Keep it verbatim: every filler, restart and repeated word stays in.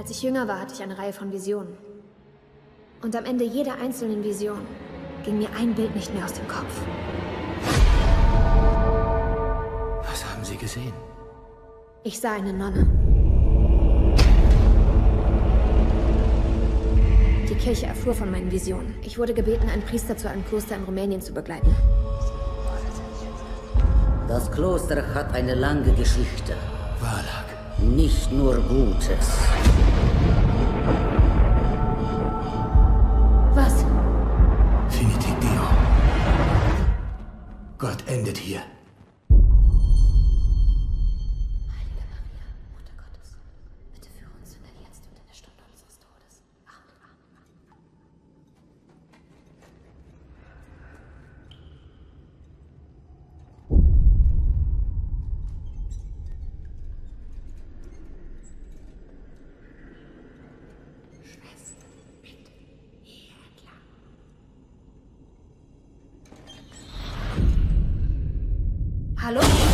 Als ich jünger war, hatte ich eine Reihe von Visionen. Und am Ende jeder einzelnen Vision ging mir ein Bild nicht mehr aus dem Kopf. Was haben Sie gesehen? Ich sah eine Nonne. Die Kirche erfuhr von meinen Visionen. Ich wurde gebeten, einen Priester zu einem Kloster in Rumänien zu begleiten. Das Kloster hat eine lange Geschichte. Valak. Nicht nur Gutes. Was? Finite Dio. Gott endet hier. Heilige Maria, Mutter Gottes, bitte führe uns Sünder jetzt und in der Stunde unseres Todes. Amen. Schwester, bitte, hier entlang. Hallo?